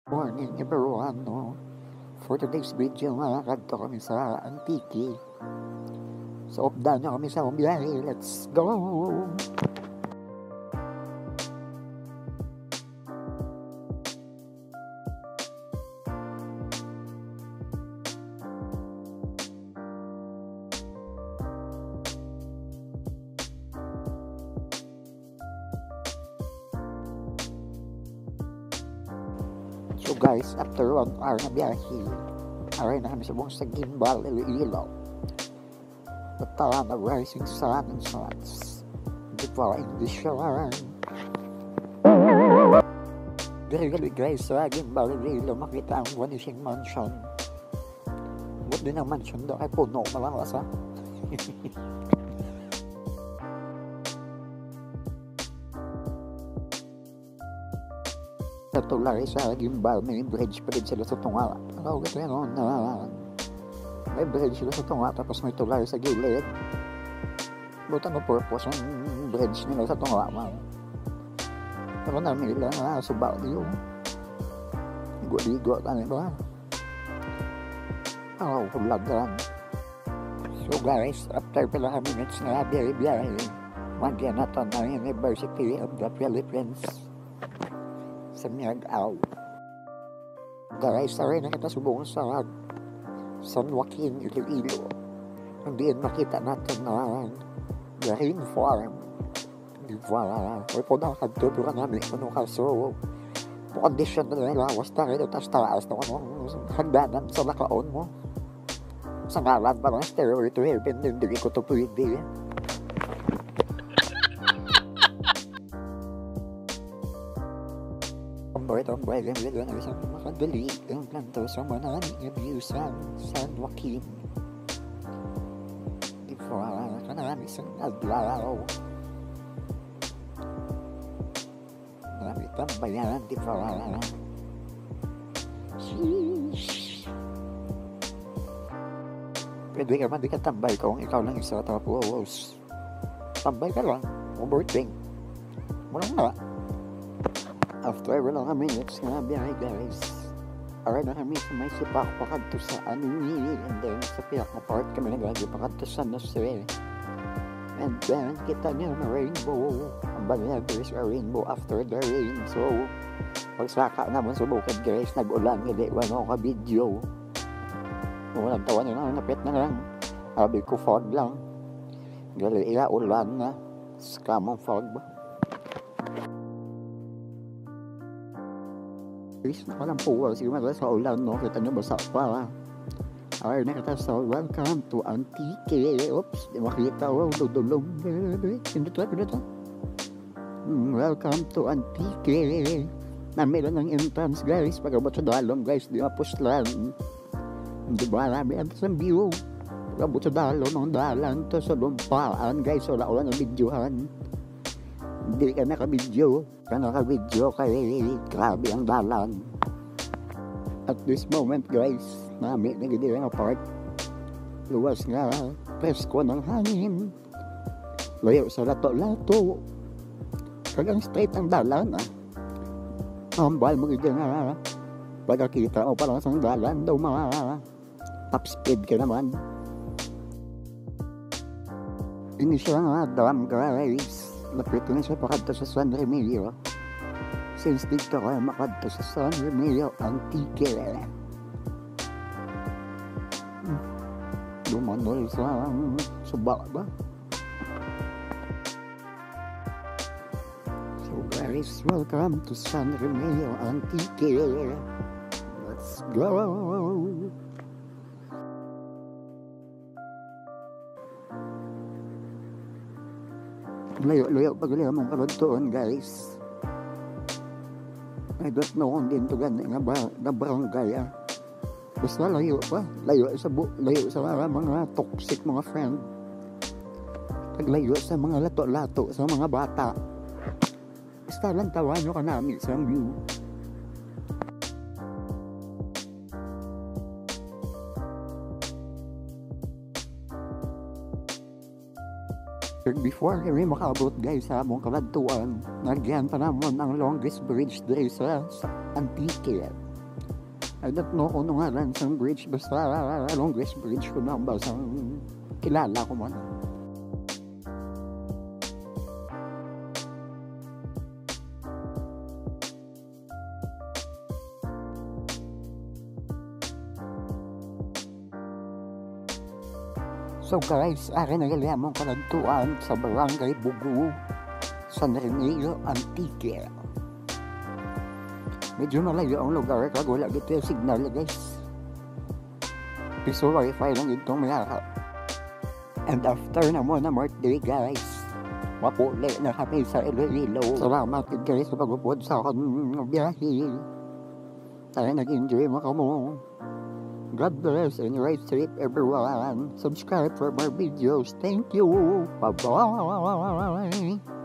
Morning everyone, no? For today's video, malakad to kami sa Antique. So, updahan nyo kami sa Byahi. Let's go! So guys, after 1 hour na biyahe, aray na kami sa buong sa gimbal, Iloilo. The town of rising sun and suns, devouring the shore. Gali guys, sa gimbal, Iloilo, makita ang vanishing mansion. Ba't din ang mansion doon ay puno, malakas ha? Tulay sa gimbal, may bridge pa din sila sa tunga. Ano, ito yan, may bridge sila sa tunga, tapos may tulay sa gilid. But ano purpose ang bridge nila sa tunga, man? Pero namin nila, subaw niyo. Ligo-ligo, ano ba? Vlogan. So guys, after pala minutes na biyahe, magyan natin ang University of the Philippines. Sa Miag-Aw. Guys, saray na kita subong sa San Joaquin, Iloilo. Hindi makita natin na the rain farm. Di ba? Or po nakakagtuturo namin kung kaso condition na nila was tayo tas taas na hagdanan sa nakaon mo. Sa ngalan pa lang stairway to heaven, hindi ko to pwede. Tambay, ganyan na isang makadali ang planto sa maraming abuse sa San Joaquin. Di ba, kanami isang adlaw. Marami tambayan, di ba? Sheesh. Pwede ka man, di ka tambay kung ikaw lang isa tapos tambay ka lang, overthink. Walang na. After wala kami minutes nga biyahe guys, aray na kami sa may sipak pakadto sa Anini, and then sa piyak na part kami nagagi pakadto sa Nasir, and then kita niyo na rainbow. Ang bagay there is a rainbow after the rain. So pagsaka naman sa bukid guys, nag-ulan, hindi wala ka video. Walang tawa na lang, napit na lang, sabi ko fog lang, gali iya ulan na scam ang fog ba. Guys, walang puwa. Sige mga sa ulan, no? Kita nyo basa pa. Ay, nakita sa welcome to Antique. Oops, di makita. Wow, dudulong. Hindi to. Welcome to Antique. Namilan ng entrance, guys. Pagabot sa dalong, guys. Di mapuslan. Hindi ba namin ang sa view? Pagabot sa dalong, ng dalan to sa lumpaan, guys. Wala ng videohan. Hindi ka nakabidyo. Naka-video kay grabe ang dalan. At this moment guys, namin nagiging ang apart. Luwas nga, presko ng hangin. Layo sa lato-lato. Kagang straight ang dalan Ambal magiging pagkakita mo parang sa dalan daw mga top speed ka naman. Ini siya nga dam guys. Napito na siya pakadto sa San Remilio. Since dito ko makadto sa San Remilio Antique. Lumanol sa suba ba? So guys, welcome to San Remilio Antique. Let's go! Layo paglayo mong kaluntuon guys. I don't know kung din to gani nga barangay basta layo pa, layo sa mga toxic mga friend, paglayo sa mga lato-lato sa mga bata. Basta lang tawa nyo ka namin sa view. Before kami makaabot guys sa among kaladtuan, nagyan pa namon ang longest bridge diri sa Antique. I don't know kung ano nga lang sa bridge, basta longest bridge ko na basta kilala ko man. So guys, akin nagalamang kalantuan sa Barangay Bugu, San Remilio, Antique. Medyo malayo ang lugar kag wala gito yung signal guys. Piso wifi lang itong mayaka. And after na mo na birthday guys, mapuli na kami sa Iloilo. Salamat guys sa pagupod sa akong biyahe. Tayo nag-enjoy mo ka mo. God bless and right trip everyone. Subscribe for more videos. Thank you. Bye-bye.